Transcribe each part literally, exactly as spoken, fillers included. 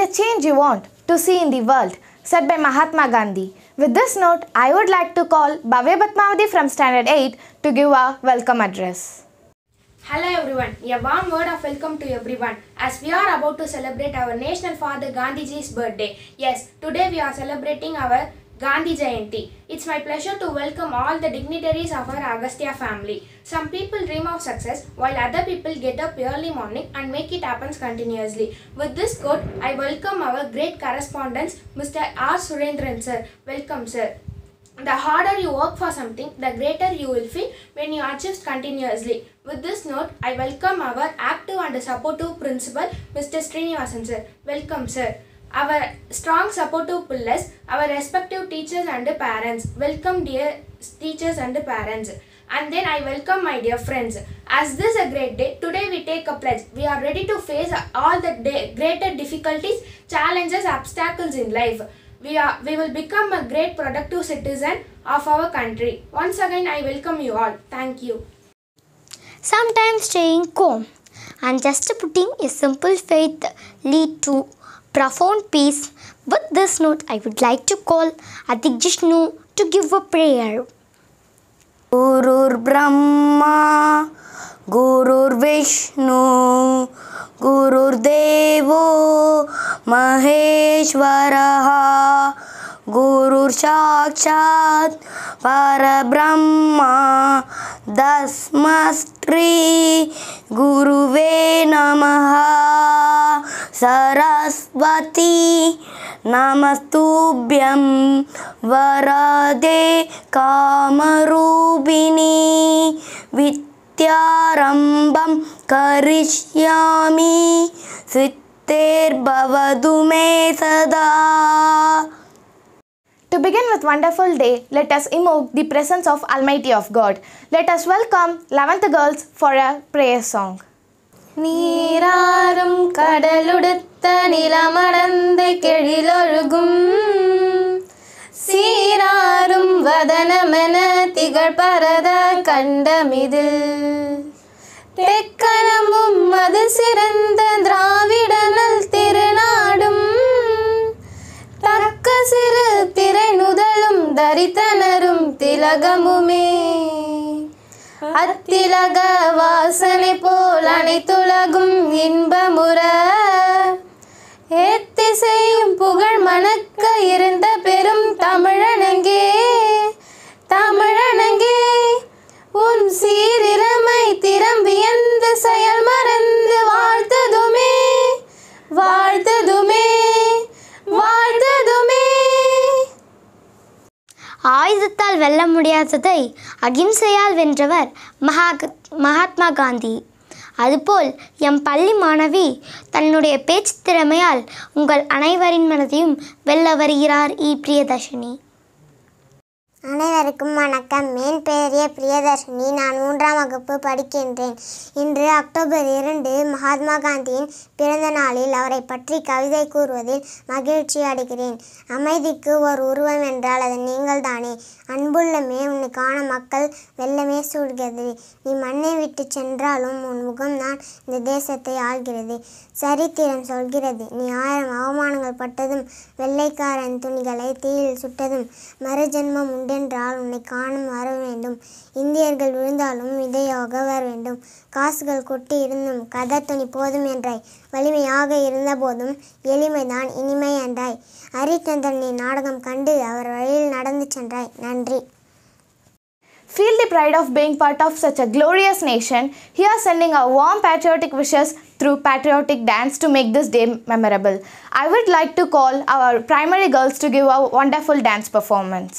change you want to see in the world, said by Mahatma Gandhi. With this note, I would like to call Bhavya Padmavati from Standard eight to give a welcome address. Hello everyone, a warm word of welcome to everyone as we are about to celebrate our national father Gandhiji's birthday. Yes, today we are celebrating our Gandhi Jayanti. It's my pleasure to welcome all the dignitaries of our Agastya family. Some people dream of success while other people get up early morning and make it happen continuously. With this quote, I welcome our great correspondent Mister R. Surendran sir. Welcome sir. The harder you work for something, the greater you will feel when you achieve continuously. With this note, I welcome our active and supportive principal, Mister Srinivasan sir. Welcome sir. Our strong supportive pillars, our respective teachers and parents. Welcome dear teachers and parents. And then I welcome my dear friends. As this is a great day, today we take a pledge. We are ready to face all the day, greater difficulties, challenges, obstacles in life. We, are, we will become a great productive citizen of our country. Once again, I welcome you all. Thank you. Sometimes staying calm and just putting a simple faith lead to profound peace. With this note, I would like to call Adik Jishnu to give a prayer. Gurur Brahma, Gurur Vishnu, Gurur Devo Maheshwaraha, Gurur Sakshat Parabrahma, Dasmastri Guruve Namaha, Saraswati Namastubhyam Varade Kamarubini Vidyarambam Karishyami Sitter Bhavadu Me Sada. To begin with wonderful day, let us invoke the presence of Almighty of God. Let us welcome eleventh girls for a prayer song. நீராறும் கடலுடுத்த நிலமடந்த கெழிலொழுகும் சீராறும் வதனமென திகழ்பரத கண்டமிதில் தெக்கணமும் அது சிறந்த திராவிடனல் திருநாடும் தக்க சிறு திரை நுதலும் தரித்தனரும் திலகமுமே அத்திலக வாசனை போல் அனைத்துலகும் இன்பமுற ஏத்திசையும் புகழ் மணக்க இருந்த பெரும் தமிழனங்கே தமிழனங்கே உன் சீரிழமை திறம் வியந்து செயல் மறந்து வாழ்த்ததுமே வாழ்த்ததுமே வாழ்த்ததுமே. ஆயுதத்தால் வெல்ல முடியாததை அகிம்சையால் வென்றவர் மகா மகாத்மா காந்தி. அதுபோல் எம் பள்ளி மாணவி தன்னுடைய பேச்சு திறமையால் உங்கள் அனைவரின் மனதையும் வெல்ல வருகிறார் இ பிரியதர்ஷினி. அனைவருக்கும் வணக்கம். என் பெயர் பிரியதர்ஷினி. நான் மூன்றாம் வகுப்பு படிக்கின்றேன். இன்று அக்டோபர் இரண்டு மகாத்மா காந்தியின் பிறந்த நாளில் அவரை பற்றி கவிதை கூறுவதில் மகிழ்ச்சி அடைகிறேன். அமைதிக்கு ஒரு உருவம் என்றால் அது நீங்கள் தானே. அன்புள்ளமே உன்னை காண மக்கள் வெள்ளமே சூழ்கிறது. நீ மண்ணை விட்டு சென்றாலும் உன் முகம்தான் இந்த தேசத்தை ஆள்கிறது. சரித்திரம் சொல்கிறது நீ ஆயிரம் அவமானங்கள் பட்டதும் வெள்ளைக்காரன் துணிகளை தீயில் சுட்டதும் மறுஜென்மம் உண்டென்றால் உன்னை காணும் வர வேண்டும். இந்தியர்கள் விழுந்தாலும் இதையாக வர வேண்டும். காசுகள் கொட்டி இருந்தும் கதர் துணி போதும் என்றாய். வலிமையாக இருந்த போதும் எளிமைதான் இனிமை என்றாய். ஹரிச்சந்திரனை நாடகம் கண்டு அவர் வழியில் நடந்து சென்றாய். நன்றி. Feel the pride of being part of such a glorious nation. Here sending our warm patriotic wishes through patriotic dance to make this day memorable. I would like to call our primary girls to give a wonderful dance performance.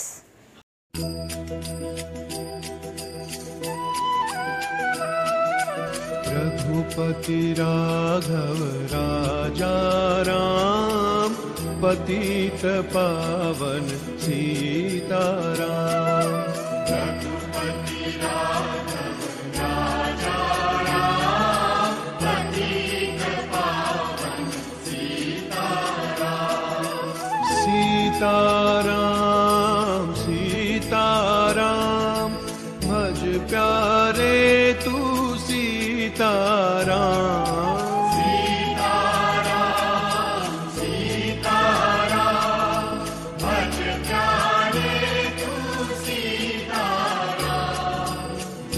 Raghupati Raghav राजा राम पतित पावन सीताराम. रघुपति राघव राजा राम पतित पावन सीताराम. सीताराम सीताराम भज प्यारे तू सीताराम. सीताराम सीताराम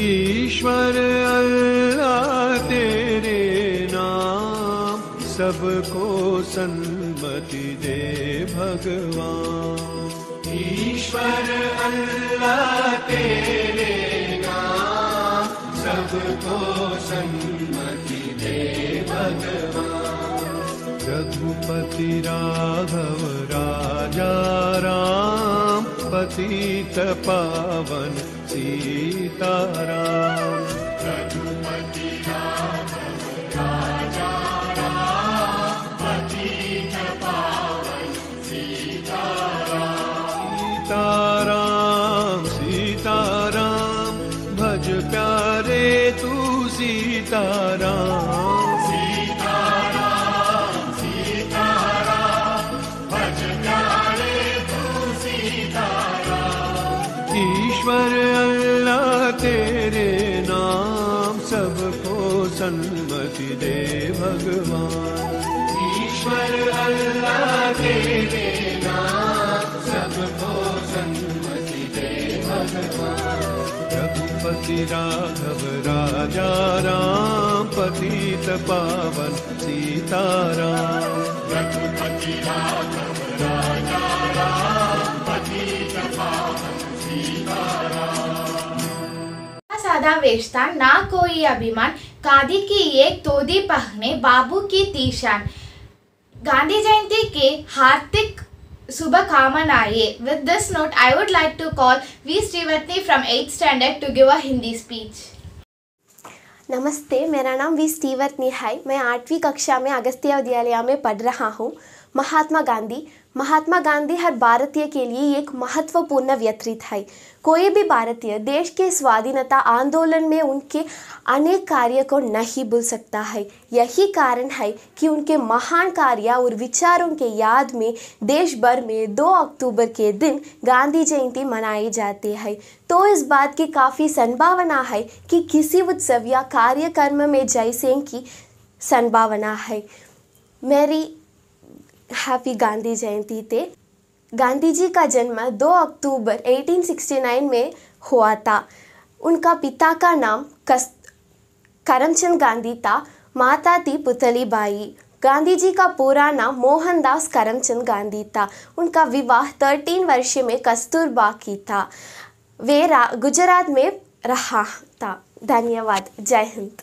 ईश्वर अल्लाह तेरे नाम सबको सन्मति दे भगवान। ईश्वर अल्लाह तेरे नाम सबको सन्मति दे भगवान। रघुपति राघव राजा राम पतित पावन सीताराम। रघुपति राघव राजा राम पतित पावन सीताराम। सीताराम सीताराम भज प्यारे तू सीताराम। सीताराम सीताराम भज प्यारे तू सीताराम। ईश्वर अल्लाह तेरे नाम सबको सन्मति दे भगवान। ईश्वर अल्लाह तेरे नाम सबको सन्मति दे भगवान। रघुपति राघव राजा राम पतित पावन सीताराम। रघुपति राघव राजा राम पतित पावन सीताराम। सादा वेशता ना कोई अभिमान, खादी की एक तोदी पहने बाबू की तीशान। गांधी जयंती के हार्दिक शुभकामनाएं. With this note, I would like to call V. Srivatni from eighth standard to give a Hindi speech. नमस्ते, मेरा नाम वी स्टीवर्तनी है। मैं आठवीं कक्षा में अगस्त्य विद्यालय में पढ़ रहा हूँ। महात्मा गांधी महात्मा गांधी हर भारतीय के लिए एक महत्वपूर्ण व्यक्तित्व है। कोई भी भारतीय देश के स्वाधीनता आंदोलन में उनके अनेक कार्य को नहीं भूल सकता है। यही कारण है कि उनके महान कार्य और विचारों के याद में देश भर में दो अक्टूबर के दिन गांधी जयंती मनाई जाती है। तो इस बात की काफ़ी संभावना है कि किसी उत्सव या कार्यक्रम में जैसे की संभावना है। मेरी हैप्पी गांधी जयंती थे। गांधी जी का जन्म दो अक्टूबर अठारह सौ उनहत्तर में हुआ था। उनका पिता का नाम कस करमचंद गांधी था, माता थी पुतली बाई। गांधी जी का पूरा नाम मोहनदास करमचंद गांधी था। उनका विवाह तेरह वर्ष में कस्तूरबा की था। वे गुजरात में रहा था। धन्यवाद। जय Hind.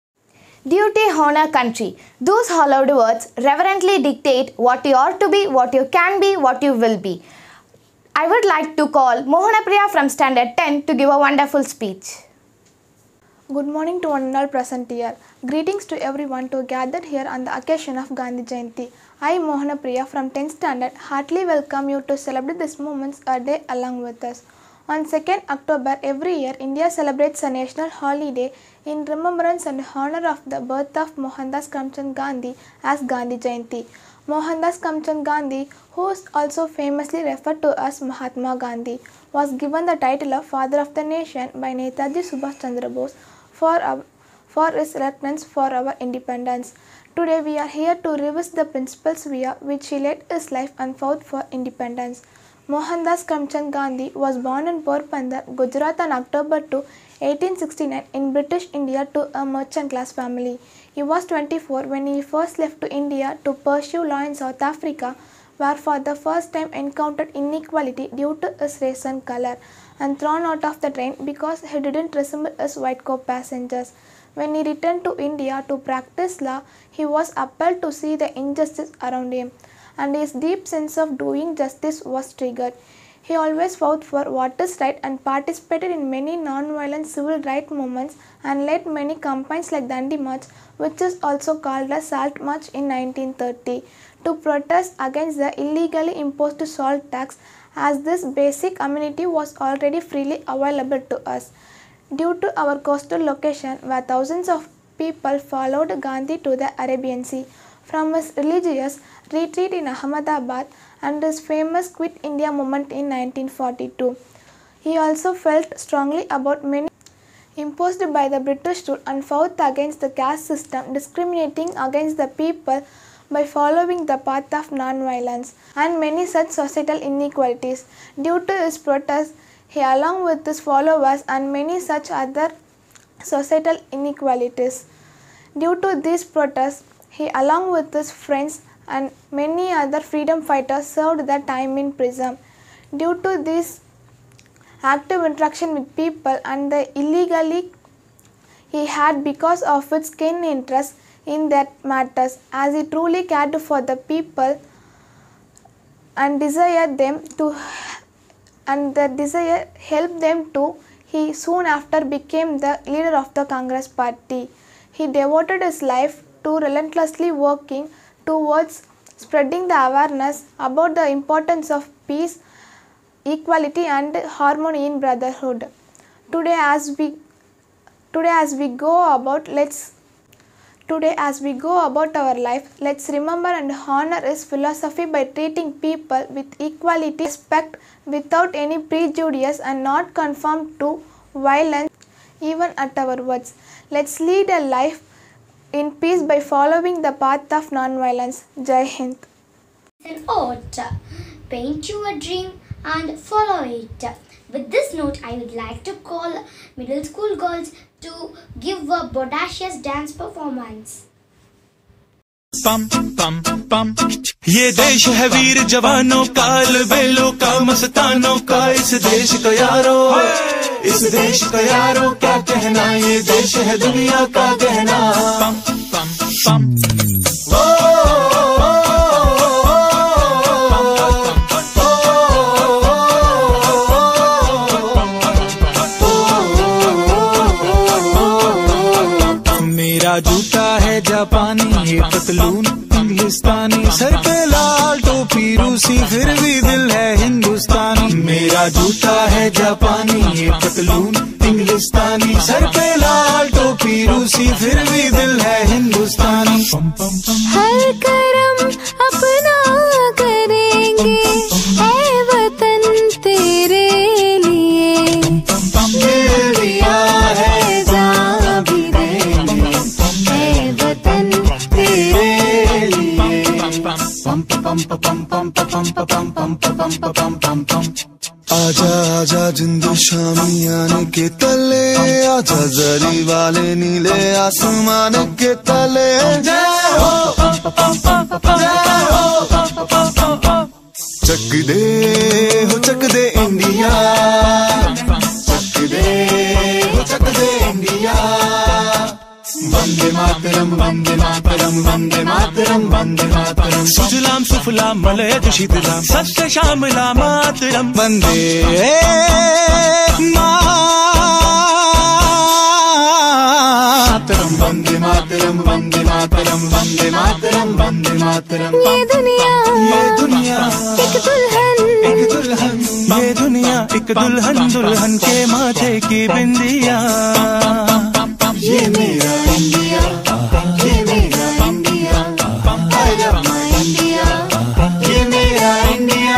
Duty, honor, country. Those hallowed words reverently dictate what you ought to be, what you can be, what you will be. I would like to call Mohanapriya from Standard ten to give a wonderful speech. Good morning to one and all present here. Greetings to everyone to gathered here on the occasion of Gandhi Jayanti. I, Mohanapriya from tenth Standard, heartily welcome you to celebrate this moment a day along with us. On second October every year, India celebrates a national holiday in remembrance and honor of the birth of Mohandas Karamchand Gandhi as Gandhi Jayanti. Mohandas Karamchand Gandhi, who is also famously referred to as Mahatma Gandhi, was given the title of Father of the Nation by Netaji Subhash Chandra Bose for, our, for his reluctance for our independence. Today we are here to revisit the principles via which he led his life and fought for independence. Mohandas Karamchand Gandhi was born in Porbandar, Gujarat on October second, eighteen sixty-nine in British India to a merchant class family. He was twenty-four when he first left to India to pursue law in South Africa, where for the first time encountered inequality due to his race and color, and thrown out of the train because he didn't resemble his white co-passengers. When he returned to India to practice law, he was appalled to see the injustice around him, and his deep sense of doing justice was triggered. He always fought for what is right and participated in many non-violent civil rights movements and led many campaigns like Dandi March, which is also called as Salt March in nineteen thirty, to protest against the illegally imposed salt tax, as this basic amenity was already freely available to us. Due to our coastal location, where thousands of people followed Gandhi to the Arabian Sea, from his religious retreat in Ahmedabad and his famous Quit India movement in nineteen forty-two. He also felt strongly about many imposed by the British rule and fought against the caste system, discriminating against the people by following the path of non-violence, and many such societal inequalities. Due to his protests, he along with his followers and many such other societal inequalities. Due to these protests, he, along with his friends and many other freedom fighters, served their time in prison. Due to this active interaction with people and the illegally he had because of its keen interest in their matters, as he truly cared for the people and desired them to and the desire helped them to, he soon after became the leader of the Congress party. He devoted his life to relentlessly working towards spreading the awareness about the importance of peace, equality and harmony in brotherhood. Today as we today as we go about let's Today as we go about our life, let's remember and honor his philosophy by treating people with equality, respect, without any prejudice and not conform to violence even at our words. Let's lead a life in peace by following the path of non-violence. Jai Hind. An art. Paint you a dream and follow it. With this note, I would like to call middle school girls to give a bodacious dance performance. पम पम पम ये देश है वीर जवानों का, बेलों का, मस्तानों का, इस देश का यारो, इस देश का यारो क्या कहना, ये देश है दुनिया का गहना। पम पम पम मेरा जूता है जापानी, ये पतलून इंग्लिस्तानी, सर पे लाल टोपी रूसी, फिर भी दिल है हिंदुस्तानी। मेरा जूता है जापानी, ये पतलून इंग्लिस्तानी, सर पे लाल टोपी रूसी, फिर भी दिल है हिंदुस्तानी। हर कर्म अपना करेंगे ऐ वतन तेरे लिए, दिया है जान भी देंगे ऐ वतन तेरे लिए। पम पम पम पम पम पम पम पम पम पम पम आजा आजा जिंदू शामियाने के तले, आजा जरी वाले नीले आसमान के तले। चक दे हो चक दे इंडिया, चक दे हो चक दे इंडिया। वंदे मातरम वंदे मातरम वंदे मातरम वंदे मातरम। सुजलाम सुफलाम मलयज शीतलाम सत्य श्यामला मातरम। वंदे मातरम वंदे मातरम वंदे मातरम वंदे मातरम वंदे मातरम। ये दुनिया ये दुनिया एक दुल्हन एक दुल्हन, ये दुनिया एक दुल्हन, दुल्हन के माथे की बिंदिया। ये मेरा इंडिया, ये मेरा India, I love my India, ये मेरा India.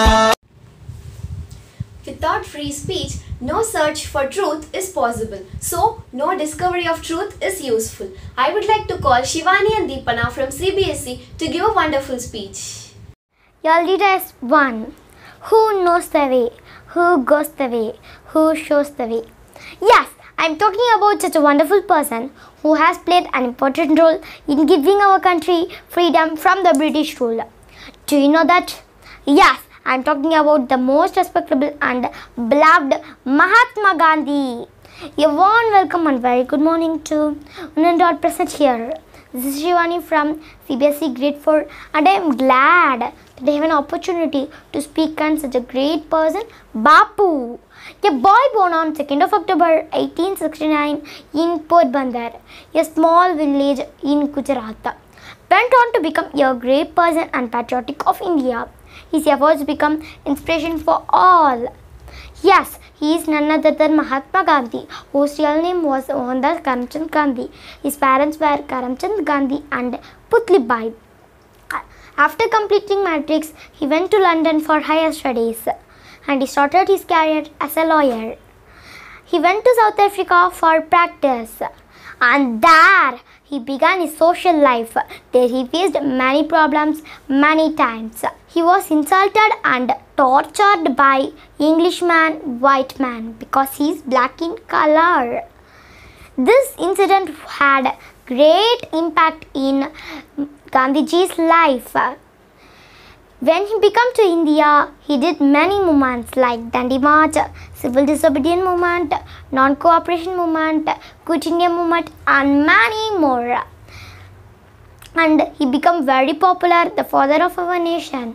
Without free speech, no search for truth is possible. So, no discovery of truth is useful. I would like to call Shivani and Deepana from C B S E to give a wonderful speech. Your leader is one who knows the way, who goes the way, who shows the way. Yes, I am talking about such a wonderful person who has played an important role in giving our country freedom from the British rule. Do you know that? Yes, I am talking about the most respectable and beloved Mahatma Gandhi. A warm welcome and very good morning to one and all present here. This is Shivani from C B S E Grade four and I am glad that I have an opportunity to speak on such a great person, Bapu. A boy born on second of October eighteen sixty-nine in Porbandar, a small village in Gujarat, went on to become a great person and patriotic of India. His efforts become inspiration for all. Yes, he is none other than Mahatma Gandhi, whose real name was Mohandas Karamchand Gandhi. His parents were Karamchand Gandhi and Putlibai. After completing matrix, he went to London for higher studies and he started his career as a lawyer. He went to South Africa for practice and there he began his social life. There he faced many problems many times. He was insulted and tortured by Englishman, white man because he is black in color. This incident had great impact in Gandhiji's life. When he came to India, he did many movements like Dandi March, Civil Disobedience Movement, Non-Cooperation Movement, Quit India Movement, and many more. And he became very popular, the father of our nation.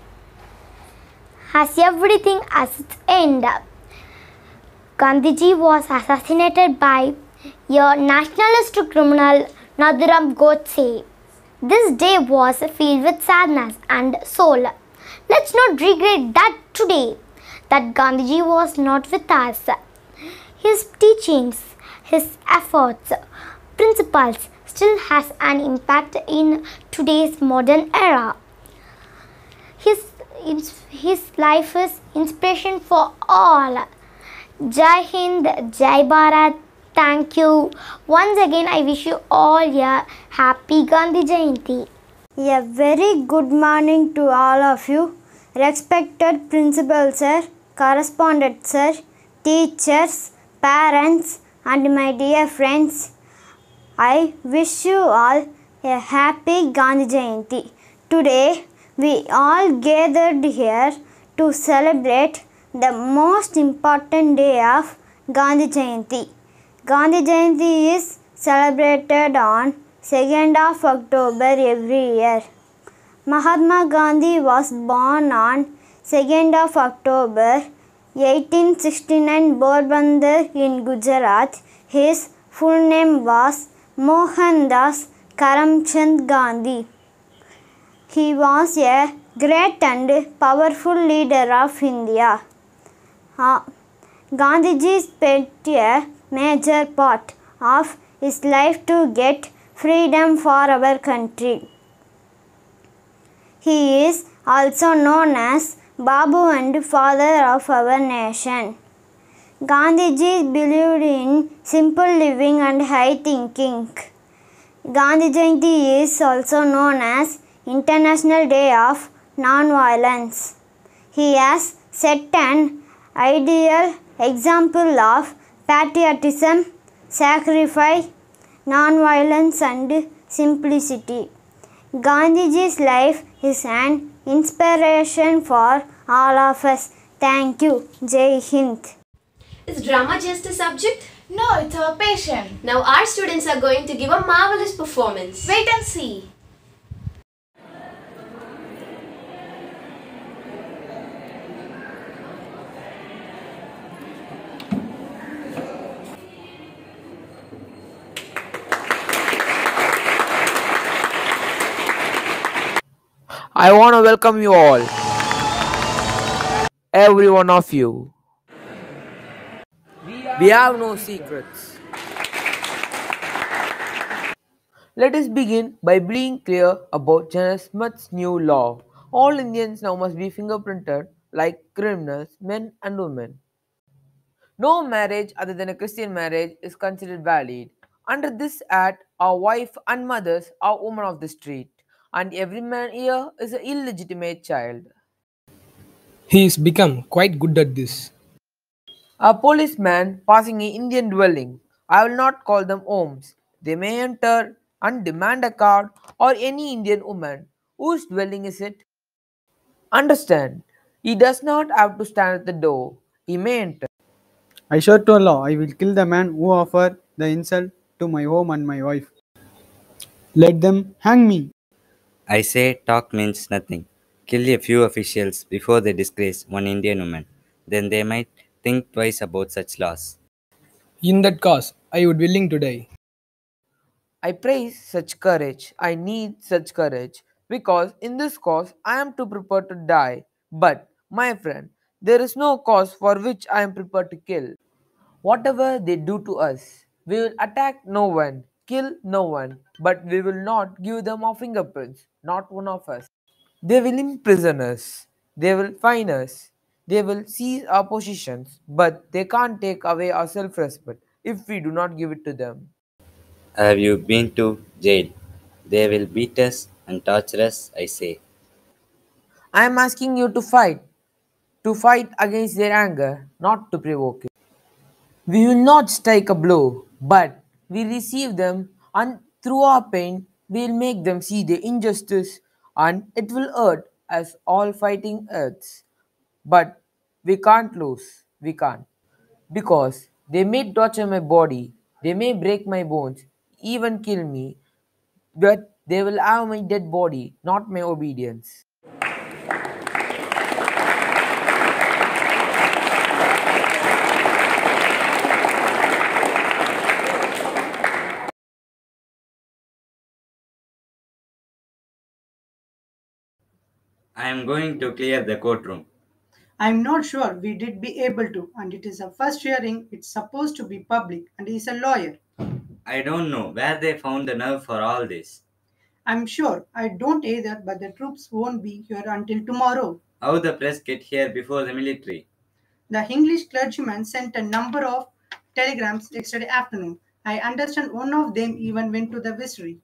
As everything has its end, Gandhiji was assassinated by a nationalist criminal, Nathuram Godse. This day was filled with sadness and soul. Let's not regret that today, that Gandhiji was not with us. His teachings, his efforts, principles still has an impact in today's modern era. His, his life is inspiration for all. Jai Hind, Jai Bharat. Thank you. Once again, I wish you all a happy Gandhi Jayanti. A very good morning to all of you. Respected principal sir, correspondent sir, teachers, parents and my dear friends. I wish you all a happy Gandhi Jayanti. Today, we all gathered here to celebrate the most important day of Gandhi Jayanti. Gandhi Jayanti is celebrated on second of October every year. Mahatma Gandhi was born on second of October eighteen sixty-nine Porbandar in Gujarat. His full name was Mohandas Karamchand Gandhi. He was a great and powerful leader of India. Uh, Gandhiji spent a major part of his life to get freedom for our country. He is also known as Babu and father of our nation. Gandhiji believed in simple living and high thinking. Gandhi Jayanti is also known as International Day of Non-Violence. He has set an ideal example of patriotism, sacrifice, non-violence and simplicity. Gandhiji's life is an inspiration for all of us. Thank you. Jai Hind. Is drama just a subject? No, it's our passion. Now our students are going to give a marvelous performance. Wait and see. I want to welcome you all, every one of you. We have no secrets. Let us begin by being clear about Janet Smith's new law. All Indians now must be fingerprinted like criminals, men and women. No marriage other than a Christian marriage is considered valid. Under this act, our wife and mothers are women of the street, and every man here is an illegitimate child. He's become quite good at this. A policeman passing an Indian dwelling, I will not call them homes. They may enter and demand a card, or any Indian woman. Whose dwelling is it? Understand, he does not have to stand at the door. He may enter. I swear to Allah, I will kill the man who offered the insult to my home and my wife. Let them hang me. I say talk means nothing. Kill a few officials before they disgrace one Indian woman. Then they might think twice about such laws. In that cause, I would willing to die. I praise such courage. I need such courage. Because in this cause I am too prepared to die. But, my friend, there is no cause for which I am prepared to kill. Whatever they do to us, we will attack no one, kill no one, but we will not give them our fingerprints, not one of us. They will imprison us, they will fine us, they will seize our possessions, but they can't take away our self-respect if we do not give it to them. Have you been to jail? They will beat us and torture us, I say. I am asking you to fight, to fight against their anger, not to provoke it. We will not strike a blow, but we receive them, and through our pain, we'll make them see the injustice, and it will hurt as all fighting hurts. But we can't lose. We can't. Because they may torture my body, they may break my bones, even kill me, but they will have my dead body, not my obedience. I am going to clear the courtroom. I'm not sure we did be able to, and it is a first hearing, it's supposed to be public, and he's a lawyer. I don't know where they found the nerve for all this. I'm sure I don't either, but the troops won't be here until tomorrow. How the press get here before the military? The English clergyman sent a number of telegrams yesterday afternoon. I understand one of them even went to the vestry.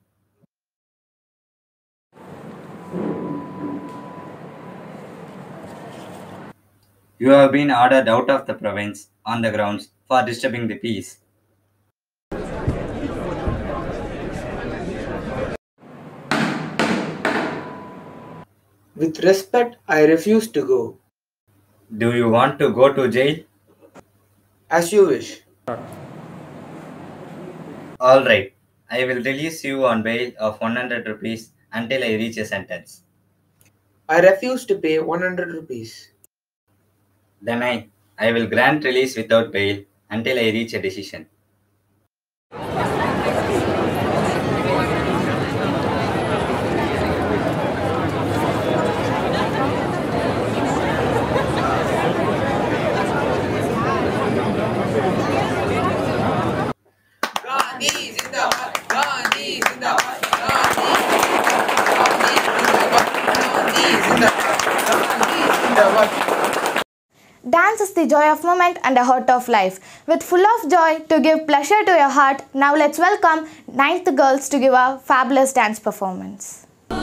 You have been ordered out of the province on the grounds for disturbing the peace. With respect, I refuse to go. Do you want to go to jail? As you wish. All right. I will release you on bail of one hundred rupees until I reach a sentence. I refuse to pay one hundred rupees. Then I, I will grant release without bail until I reach a decision. Dance is the joy of moment and a heart of life. With full of joy to give pleasure to your heart, now let's welcome ninth girls to give a fabulous dance performance.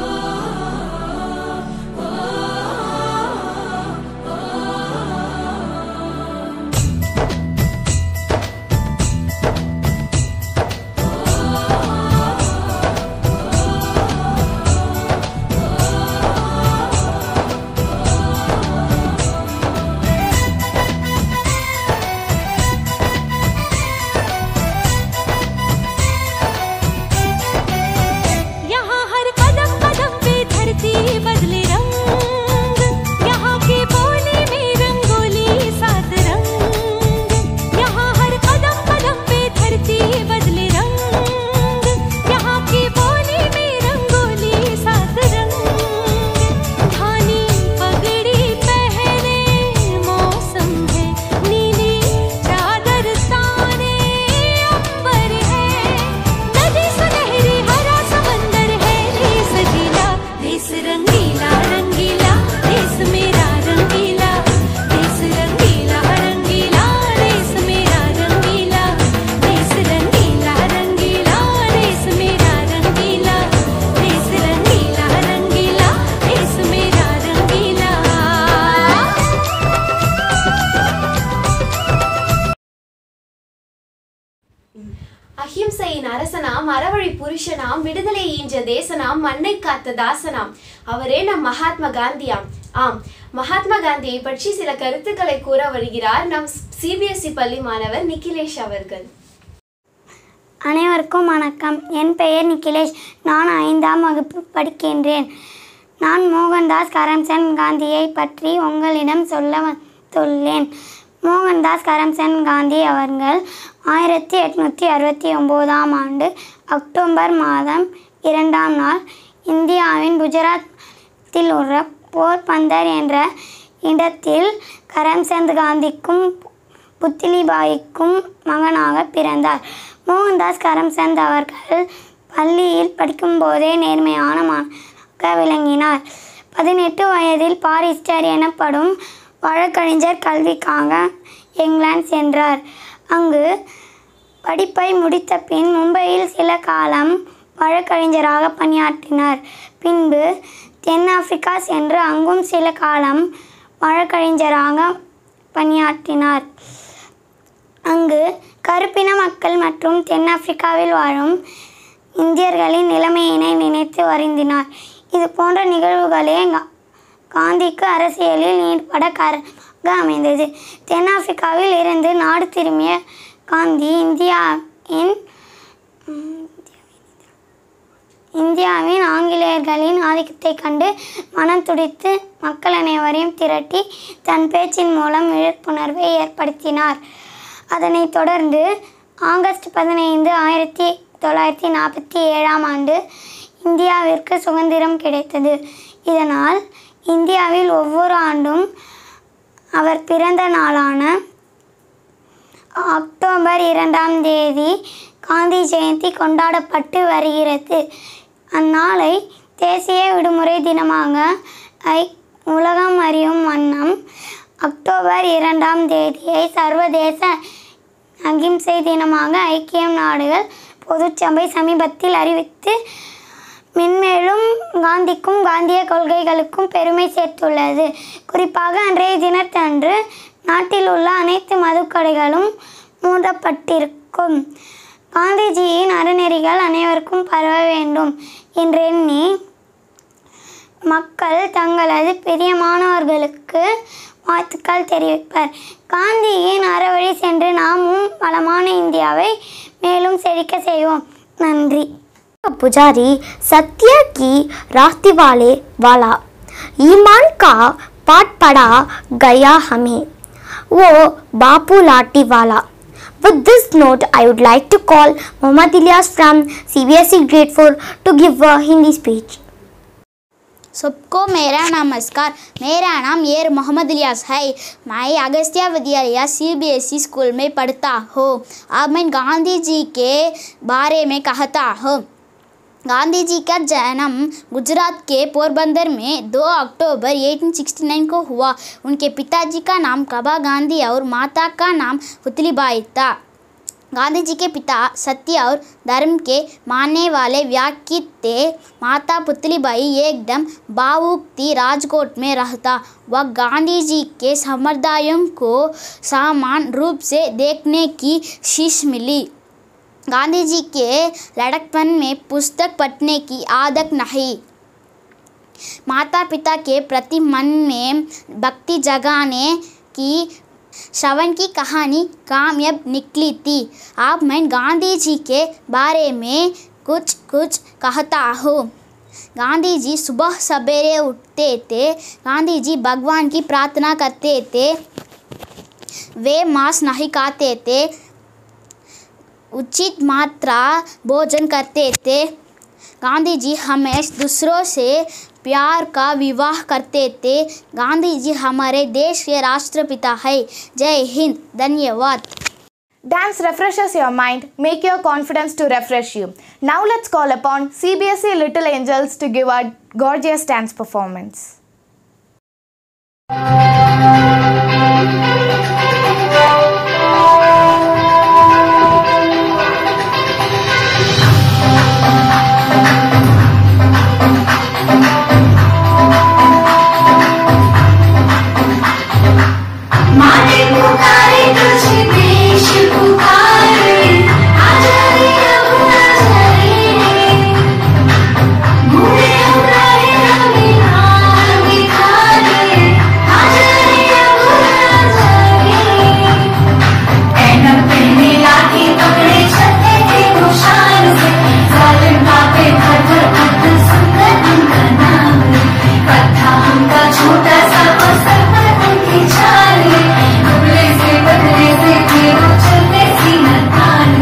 அஹிம்சையின் அரசனாம் அறவழி புருஷனாம் விடுதலை ஈன்ற தேசனாம் மண்ணை காத்த தாசனாம் அவரே நம் மகாத்மா காந்தியாம். ஆம், மகாத்மா காந்தியை பற்றி சில கருத்துக்களை கூற வருகிறார் நம் சிபிஎஸ்இ பள்ளி மாணவர் நிக்கிலேஷ் அவர்கள். அனைவருக்கும் வணக்கம். என் பெயர் நிக்கிலேஷ். நான் ஐந்தாம் வகுப்பு படிக்கின்றேன். நான் மோகன்தாஸ் கரம்சந்த் காந்தியை பற்றி உங்களிடம் சொல்ல வந்துள்ளேன். மோகன்தாஸ் கரம்சந்த் காந்தி அவர்கள் ஆயிரத்தி எட்நூற்றி அறுபத்தி ஒம்போதாம் ஆண்டு அக்டோபர் மாதம் இரண்டாம் நாள் இந்தியாவின் குஜராத்தில் உள்ள போர்பந்தர் என்ற இடத்தில் கரம்சந்த் காந்திக்கும் புத்லிபாய்க்கும் மகனாக பிறந்தார். மோகன்தாஸ் கரம்சந்த் அவர்கள் பள்ளியில் படிக்கும்போதே நேர்மையான மாணவராக விளங்கினார். பதினெட்டு வயதில் பாரிஸ்டர் எனப்படும் வழக்கறிஞர் கல்விக்காக இங்கிலாந்து சென்றார். அங்கு படிப்பை முடித்த பின் மும்பையில் சில காலம் வழக்கறிஞராக பணியாற்றினார். பின்பு தென்னாப்பிரிக்கா சென்று அங்கும் சில காலம் வழக்கறிஞராக பணியாற்றினார். அங்கு கருப்பின மக்கள் மற்றும் தென்னாப்பிரிக்காவில் வாழும் இந்தியர்களின் நிலைமையினை நினைத்து வருந்தினார். இது போன்ற நிகழ்வுகளே காந்திக்கு அரசியலில் ஈடுபட காரணமாக அமைந்தது. தென்னாப்பிரிக்காவில் இருந்து நாடு திரும்பிய காந்தி இந்தியாவின் இந்தியாவின் ஆங்கிலேயர்களின் ஆதிக்கத்தை கண்டு மனம் துடித்து மக்கள் அனைவரையும் திரட்டி தன் பேச்சின் மூலம் விழிப்புணர்வை ஏற்படுத்தினார். அதனைத் தொடர்ந்து ஆகஸ்ட் பதினைந்து ஆயிரத்தி தொள்ளாயிரத்தி நாற்பத்தி ஏழாம் ஆண்டு இந்தியாவிற்கு சுதந்திரம் கிடைத்தது. இதனால் இந்தியாவில் ஒவ்வொரு ஆண்டும் அவர் பிறந்த நாளான அக்டோபர் இரண்டாம் தேதி காந்தி ஜெயந்தி கொண்டாடப்பட்டு வருகிறது. அந்நாளை தேசிய விடுமுறை தினமாக ஐ உலகம் அறியும் வண்ணம் அக்டோபர் இரண்டாம் தேதியை சர்வதேச அகிம்சை தினமாக ஐக்கிய நாடுகள் பொதுச்சபை சமீபத்தில் அறிவித்து மென்மேலும் காந்திக்கும் காந்திய கொள்கைகளுக்கும் பெருமை சேர்த்துள்ளது. குறிப்பாக அன்றைய தினத்தன்று நாட்டில் உள்ள அனைத்து மதுக்கடைகளும் மூடப்பட்டிருக்கும். காந்திஜியின் அறநெறிகள் அனைவருக்கும் பரவ வேண்டும் என்றெண்ணி மக்கள் தங்களது பிரியமானவர்களுக்கு வாழ்த்துக்கள் தெரிவிப்பர். காந்தியின் அறவழி சென்று நாமும் வளமான இந்தியாவை மேலும் செழிக்க செய்வோம். நன்றி. पुजारी सत्य की रास्ते वाले वाला ईमान का पाठ पढ़ा गया हमें वो बापू लाठी वाला. With this note, I would like to call Mohammad Ilyas from C B S E Grade four to give a Hindi speech. सबको मेरा नमस्कार. मेरा नाम एर मोहम्मद इलियास है. मैं Agastya Vidyalaya C B S E school में पढ़ता हूँ. अब मैं गांधी जी के बारे में कहता हूँ. गांधी जी का जन्म गुजरात के पोरबंदर में दो अक्टूबर अठारह सौ उनहत्तर को हुआ. उनके पिताजी का नाम कबा गांधी और माता का नाम पुतलीबाई था. गांधी जी के पिता सत्य और धर्म के मानने वाले व्यक्ति थे. माता पुतलीबाई एकदम भावुक थी. राजकोट में रहता वह गांधी जी के संप्रदायों को समान रूप से देखने की शीश मिली. गांधी जी के लड़कपन में पुस्तक पढ़ने की आदत नहीं. माता पिता के प्रति मन में भक्ति जगाने की श्रवण की कहानी कामयाब निकली थी. अब मैं गांधी जी के बारे में कुछ कुछ कहता हूँ. गांधी जी सुबह सवेरे उठते थे. गांधी जी भगवान की प्रार्थना करते थे. वे मांस नहीं खाते थे. उचित मात्रा भोजन करते थे. गांधी जी हमेशा दूसरों से प्यार का विवाह करते थे. गांधी जी हमारे देश के राष्ट्रपिता है. जय हिंद. धन्यवाद. Dance refreshes your mind, make your confidence to refresh you. Now let's call upon C B S E Little Angels to give a gorgeous dance performance. माने पुकारे तुझे देश पुकारे आजा रे अब आजा रे बूढ़े हम रहे रवि हार बिखारे आजा रे अब आजा रे ऐनक पहने लाठी पकड़े छते थे खुशाल से जालिम पापे घर घर अब्दुल सुंदर उनका नाम कथा उनका छोटा सा और सर पर उनकी छाले दुबले से पतले से थे वो चलते सी मर्दाने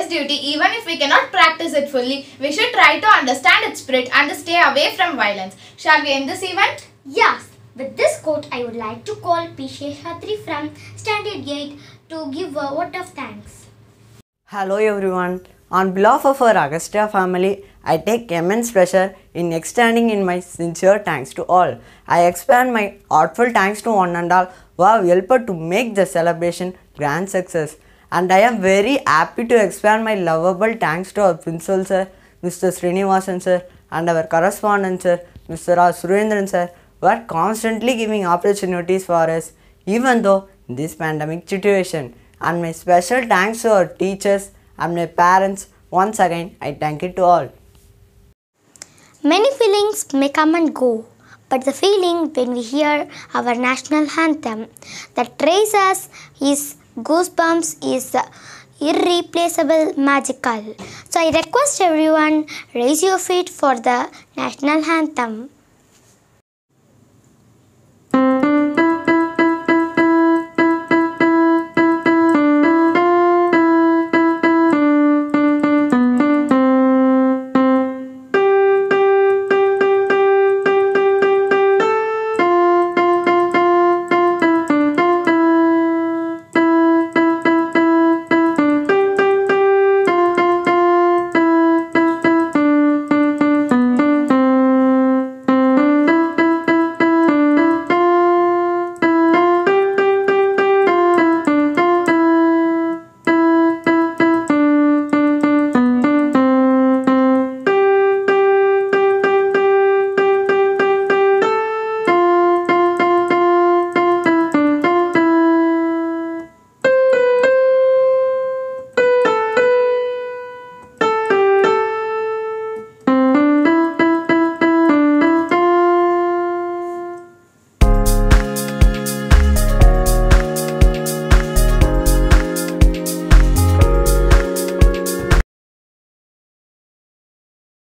duty even if we cannot practice it fully. We should try to understand its spirit and stay away from violence. Shall we end this event? Yes. With this quote, I would like to call P. Sheshatri from Standard eight to give a vote of thanks. Hello everyone. On behalf of our Agastya family, I take immense pleasure in extending in my sincere thanks to all. I expand my heartfelt thanks to one and all who have helped to make the celebration grand success. And I am very happy to expand my lovable thanks to our principal sir, Mister Srinivasan sir, and our correspondent sir, Mister R. Surendran sir, who are constantly giving opportunities for us, even though in this pandemic situation. And my special thanks to our teachers and my parents. Once again, I thank you to all. Many feelings may come and go, but the feeling when we hear our national anthem that raise us is goosebumps is irreplaceable, magical. So I request everyone raise your feet for the national anthem.